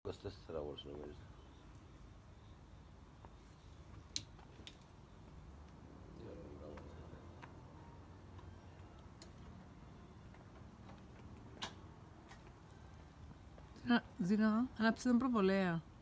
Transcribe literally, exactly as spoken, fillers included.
είκοσι τέσσερα volts νομίζω. Ζήνα, ανάψε τον προβολέα.